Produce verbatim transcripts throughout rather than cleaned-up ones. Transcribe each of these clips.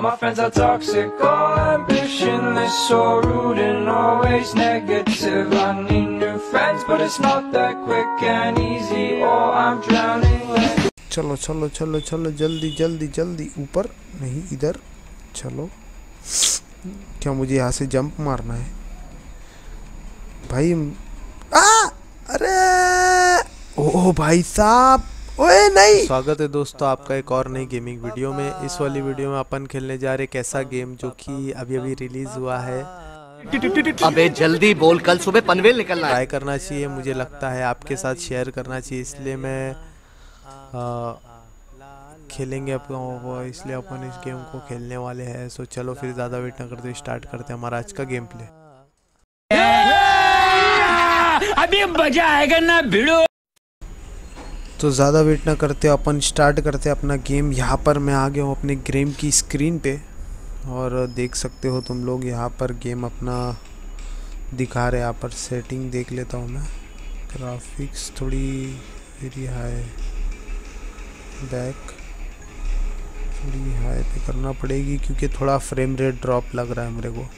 All my friends are toxic, all ambitionless, so rude and always negative. I need new friends, but it's not that quick and easy, or I'm drowning like... चलो चलो चलो चलो जल्दी जल्दी जल्दी, ऊपर नहीं इधर चलो। क्या मुझे यहाँ से जंप मारना है भाई? आ! अरे ओह भाई साहब, ओए नहीं। स्वागत है दोस्तों आपका एक और नई गेमिंग वीडियो में। इस वाली वीडियो में अपन खेलने जा रहे एक ऐसा गेम जो कि अभी अभी रिलीज हुआ है। अबे जल्दी बोल, कल सुबह पनवेल निकलना है। ट्राई करना चाहिए, मुझे लगता है आपके साथ शेयर करना चाहिए, इसलिए मैं आ, खेलेंगे अपन, इसलिए अपन इस गेम को खेलने वाले हैं। सो चलो फिर ज़्यादा वेट ना करते स्टार्ट करते हैं हमारा आज का गेम प्ले। अभी मजा आएगा ना भिड़ो। तो ज़्यादा वेट ना करते अपन स्टार्ट करते अपना गेम। यहाँ पर मैं आ गया हूँ अपने गेम की स्क्रीन पे और देख सकते हो तुम लोग यहाँ पर गेम अपना दिखा रहे। यहाँ पर सेटिंग देख लेता हूँ मैं। ग्राफिक्स थोड़ी वेरी हाई, बैक थोड़ी हाई पे करना पड़ेगी क्योंकि थोड़ा फ्रेम रेट ड्रॉप लग रहा है मेरे को।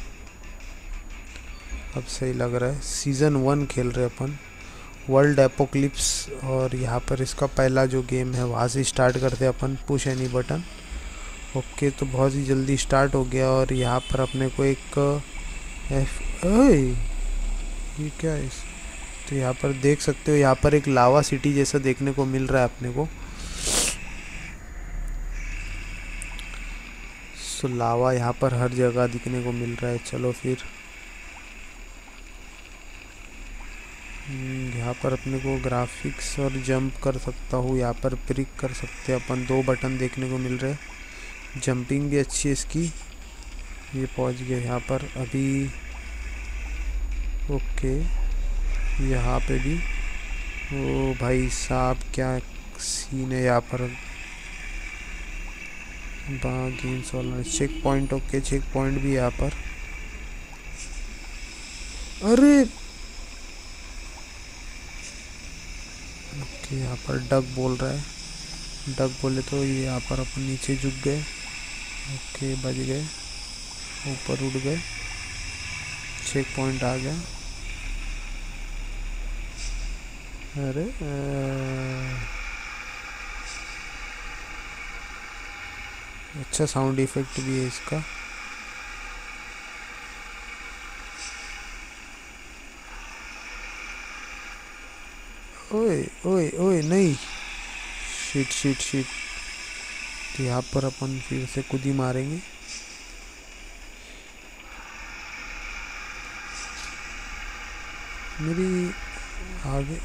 अब सही लग रहा है। सीज़न वन खेल रहे अपन, वर्ल्ड एपोक्लिप्स, और यहाँ पर इसका पहला जो गेम है वहाँ से स्टार्ट करते अपन। Push any button, okay. तो बहुत ही जल्दी स्टार्ट हो गया और यहाँ पर अपने को एक एफ ओए ये क्या है इस, तो यहाँ पर देख सकते हो यहाँ पर एक लावा सिटी जैसा देखने को मिल रहा है अपने को। सो लावा यहाँ पर हर जगह दिखने को मिल रहा है। चलो फिर यहाँ पर अपने को ग्राफिक्स और जंप कर सकता हूँ, यहाँ पर प्रिक कर सकते हैं अपन। दो बटन देखने को मिल रहे हैं, जंपिंग भी अच्छी है इसकी। ये पहुँच गए यहाँ पर अभी, ओके। यहाँ पे भी ओ भाई साहब क्या सीन है यहाँ पर। गेम्स वाला check point, okay check point भी यहाँ पर। अरे ओके यहाँ पर डक बोल रहा है, डक बोले तो ये यहाँ पर अपन नीचे झुक गए। ओके बच गए, ऊपर उड़ गए, चेक पॉइंट आ गया। अरे अच्छा साउंड इफेक्ट भी है इसका। ओए ओए ओए नहीं, शिट शिट शिट। तो यहाँ पर अपन फिर से कूदी मारेंगे। मेरी आगे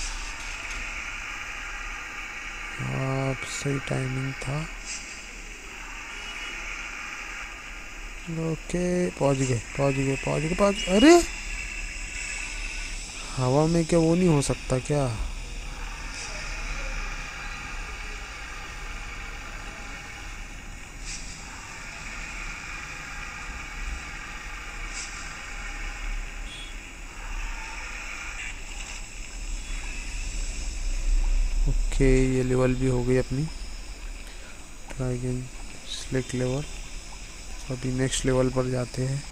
आप सही टाइमिंग था। ओके पहुँच गए पहुँच गए पहुँच गए पहुँच अरे हवा में क्या वो नहीं हो सकता क्या? ओके ये लेवल भी हो गई अपनी। Try again, select level. अभी नेक्स्ट लेवल पर जाते हैं,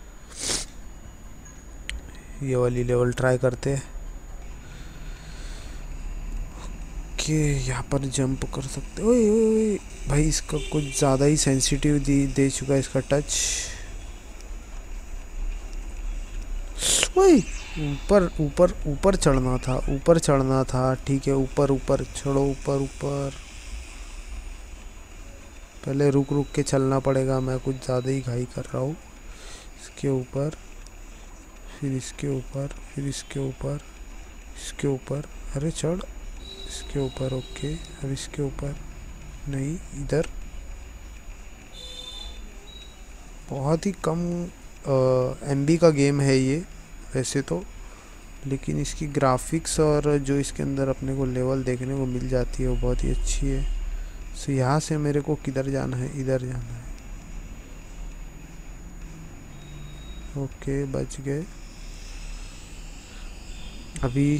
ये वाली लेवल ट्राई करते हैं। ओके यहाँ पर जंप कर सकते। ओए ओए भाई इसका कुछ ज़्यादा ही सेंसिटिव दे दे चुका है इसका टच। ओए ऊपर ऊपर ऊपर चढ़ना था, ऊपर चढ़ना था। ठीक है ऊपर ऊपर चढ़ो, ऊपर ऊपर। पहले रुक रुक के चलना पड़ेगा, मैं कुछ ज़्यादा ही घाई कर रहा हूँ। इसके ऊपर, फिर इसके ऊपर, फिर इसके ऊपर, इसके ऊपर। अरे चढ़, इसके ऊपर। ओके अब इसके ऊपर नहीं, इधर। बहुत ही कम एमबी का गेम है ये वैसे तो, लेकिन इसकी ग्राफिक्स और जो इसके अंदर अपने को लेवल देखने को मिल जाती है वो बहुत ही अच्छी है। सो यहाँ से मेरे को किधर जाना है? इधर जाना है। ओके बच गए। अभी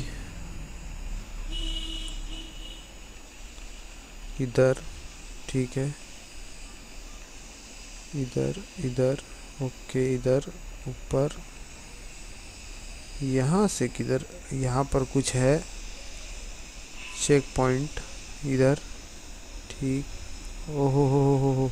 इधर, ठीक है। इधर इधर, ओके इधर ऊपर, यहाँ से किधर, यहाँ पर कुछ है चेक पॉइंट इधर, ठीक। ओहो हो हो हो,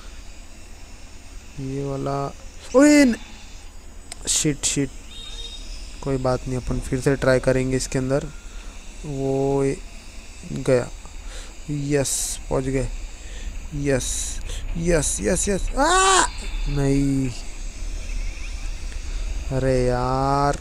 ये वाला, ओए शिट शिट, कोई बात नहीं, अपन फिर से ट्राई करेंगे इसके अंदर। वो गया, यस पहुंच गए, यस यस यस यस, आ नहीं, अरे यार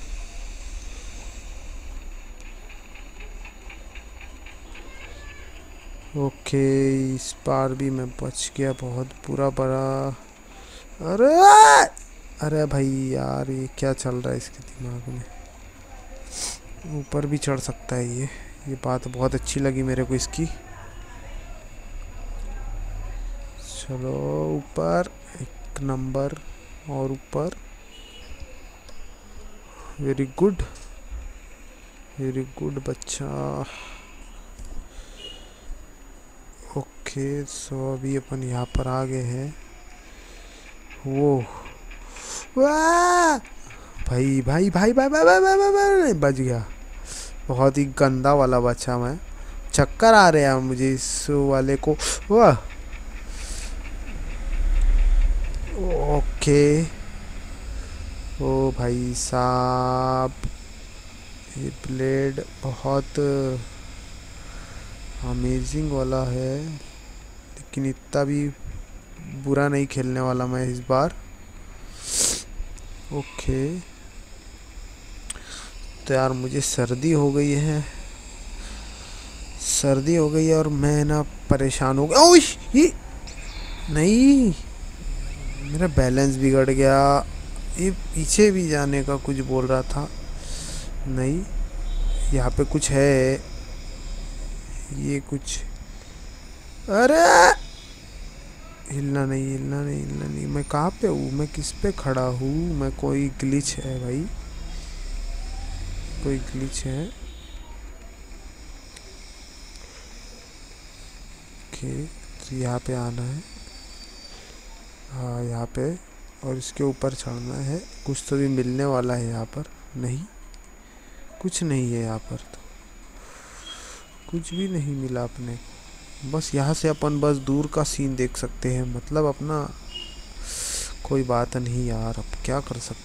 ओके, इस बार भी मैं बच गया, बहुत बुरा पड़ा। अरे अरे भाई यार, ये क्या चल रहा है इसके दिमाग में, ऊपर भी चढ़ सकता है ये ये बात बहुत अच्छी लगी मेरे को इसकी। चलो ऊपर, एक नंबर और ऊपर, वेरी गुड वेरी गुड बच्चा। ओके सो अभी अपन यहाँ पर आ गए हैं। वो वाह भाई भाई भाई भाई भाई भाई भाई भाई भाई बच गया, बहुत ही गंदा वाला बच्चा मैं, चक्कर आ रहे हैं मुझे इस वाले को। वाह ओके, ओ भाई साहब, ये ब्लेड बहुत अमेजिंग वाला है, लेकिन इतना भी बुरा नहीं खेलने वाला मैं इस बार। ओके तो यार मुझे सर्दी हो गई है, सर्दी हो गई है और मैं ना परेशान हो गया। ओह ये नहीं, मेरा बैलेंस बिगड़ गया, ये पीछे भी जाने का कुछ बोल रहा था, नहीं यहाँ पे कुछ है, ये कुछ, अरे हिलना नहीं हिलना नहीं हिलना नहीं, मैं कहाँ पे हूँ, मैं किस पे खड़ा हूँ, मैं, कोई ग्लिच है भाई, कोई ग्लिच है। ओके तो यहाँ पे आना है, हाँ यहाँ पे, और इसके ऊपर चढ़ना है, कुछ तो भी मिलने वाला है यहाँ पर, नहीं कुछ नहीं है यहाँ पर, तो कुछ भी नहीं मिला अपने को, बस यहाँ से अपन बस दूर का सीन देख सकते हैं, मतलब अपना कोई बात नहीं यार, अब क्या कर सकते।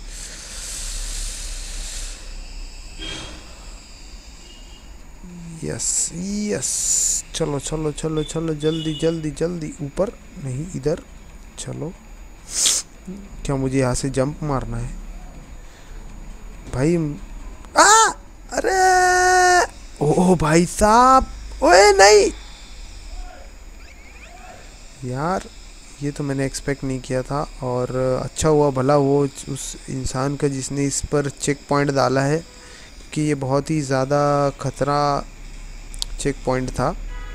यस यस, चलो चलो चलो चलो, जल्दी जल्दी जल्दी, ऊपर नहीं इधर, चलो। क्या मुझे यहाँ से जंप मारना है भाई? आ अरे ओ भाई साहब, ओए नहीं यार, ये तो मैंने एक्सपेक्ट नहीं किया था, और अच्छा हुआ भला वो उस इंसान का जिसने इस पर चेक पॉइंट डाला है, कि ये बहुत ही ज़्यादा खतरा चेक पॉइंट था।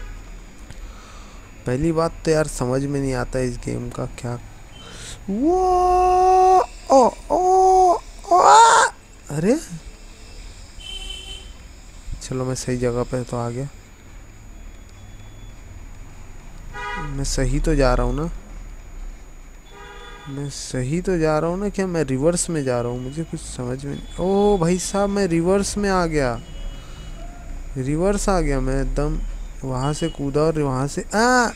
पहली बात तो यार समझ में नहीं आता इस गेम का क्या, वो ओ ओ ओ आ! अरे चलो मैं सही जगह पे तो आ गया, मैं सही तो जा रहा हूँ ना, मैं सही तो जा रहा हूँ ना, क्या मैं रिवर्स में जा रहा हूँ, मुझे कुछ समझ में नहीं। ओ भाई साहब मैं रिवर्स में आ गया, रिवर्स आ गया मैं एकदम, वहाँ से कूदा और वहाँ से आ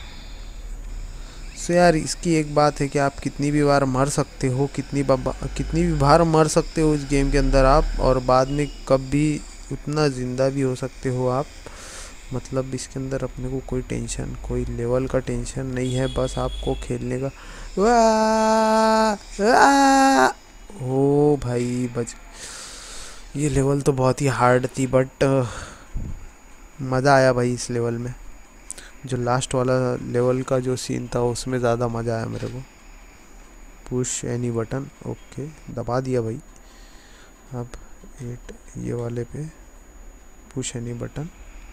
सो यार इसकी एक बात है कि आप कितनी भी बार मर सकते हो, कितनी कितनी भी बार मर सकते हो इस गेम के अंदर आप, और बाद में कब भी उतना ज़िंदा भी हो सकते हो आप, मतलब इसके अंदर अपने को कोई टेंशन, कोई लेवल का टेंशन नहीं है, बस आपको खेलने का। वाह वाह ओ भाई बच, ये लेवल तो बहुत ही हार्ड थी, बट मज़ा आया भाई इस लेवल में, जो लास्ट वाला लेवल का जो सीन था उसमें ज़्यादा मज़ा आया मेरे को। पुश एनी बटन, ओके दबा दिया भाई, अब एट ये वाले पे पुश एनी बटन,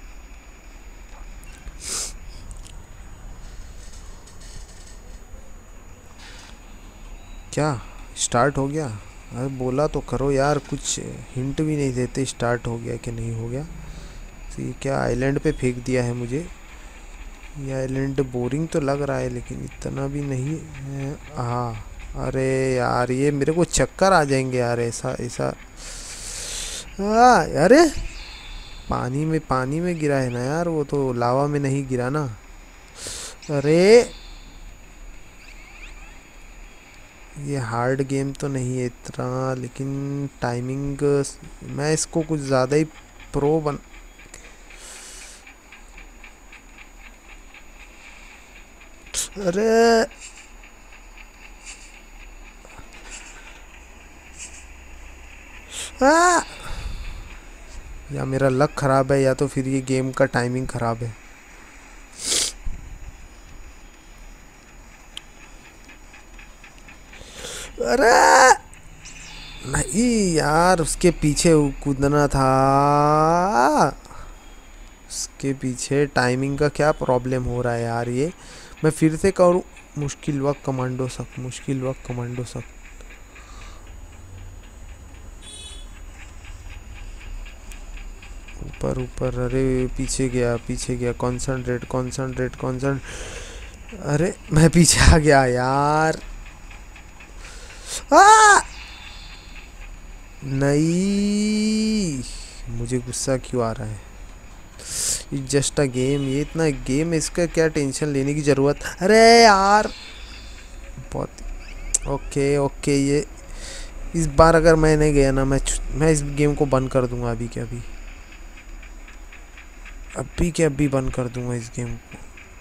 क्या स्टार्ट हो गया? अरे बोला तो करो यार, कुछ हिंट भी नहीं देते स्टार्ट हो गया कि नहीं हो गया। तो ये क्या आइलैंड पे फेंक दिया है मुझे, ये आइलैंड बोरिंग तो लग रहा है लेकिन इतना भी नहीं है। हाँ अरे यार ये मेरे को चक्कर आ जाएंगे यार, ऐसा ऐसा। हाँ अरे पानी में पानी में गिरा है ना यार, वो तो लावा में नहीं गिरा ना। अरे ये हार्ड गेम तो नहीं है इतना, लेकिन टाइमिंग मैं इसको कुछ ज़्यादा ही प्रो बन। अरे आ! या मेरा लक ख़राब है या तो फिर ये गेम का टाइमिंग ख़राब है। अरे नहीं यार, उसके पीछे कूदना था। उसके पीछे टाइमिंग का क्या प्रॉब्लम हो रहा है यार। ये मैं फिर से करूँ। मुश्किल वक्त कमांडो सक, मुश्किल वक्त कमांडो सक। ऊपर ऊपर, अरे पीछे गया पीछे गया। Concentrate concentrate concentrate. अरे मैं पीछे आ गया यार। आ! नहीं, मुझे गुस्सा क्यों आ रहा है। इट्स जस्ट अ गेम, ये इतना गेम है, इसका क्या टेंशन लेने की ज़रूरत। अरे यार बहुत। ओके ओके, ये इस बार अगर मैं नहीं गया ना, मैं मैं इस गेम को बंद कर दूंगा अभी के अभी अभी के अभी बंद कर दूंगा इस गेम को।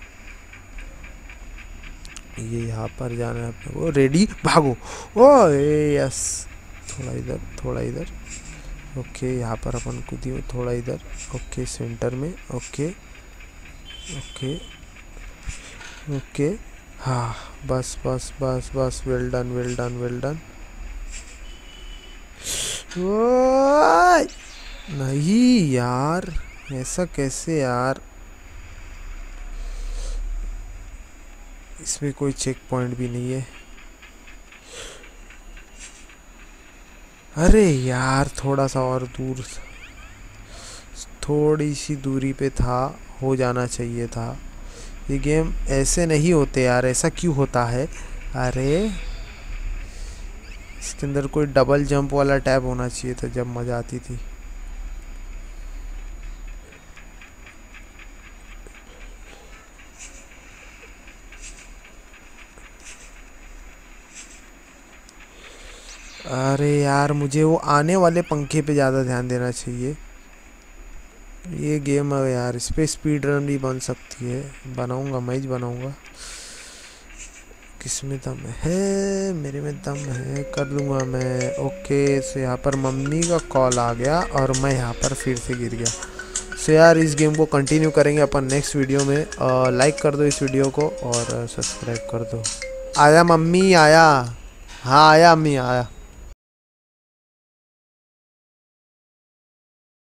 ये यहाँ पर जाना है अपने को। रेडी, भागो। ओ यस, थोड़ा इधर थोड़ा इधर। ओके यहाँ पर अपन कूदी, थोड़ा इधर। ओके सेंटर में। Okay okay okay. हाँ बस बस बस बस, well done well done well done. नहीं यार, ऐसा कैसे यार। इसमें कोई चेक पॉइंट भी नहीं है। अरे यार थोड़ा सा और दूर, थोड़ी सी दूरी पे था, हो जाना चाहिए था। ये गेम ऐसे नहीं होते यार, ऐसा क्यों होता है। अरे इसके अंदर कोई डबल जंप वाला टैब होना चाहिए था, जब मज़ा आती थी। अरे यार मुझे वो आने वाले पंखे पे ज़्यादा ध्यान देना चाहिए। ये गेम है यार, इस पर स्पीड रन भी बन सकती है। बनाऊंगा, मैं ही बनाऊंगा। किस में दम है, मेरे में दम है, कर लूँगा मैं। ओके सो यहाँ पर मम्मी का कॉल आ गया और मैं यहाँ पर फिर से गिर गया। सो यार इस गेम को कंटिन्यू करेंगे अपन नेक्स्ट वीडियो में। आ, लाइक कर दो इस वीडियो को और सब्सक्राइब कर दो। आया मम्मी आया। हाँ आया अम्मी आया।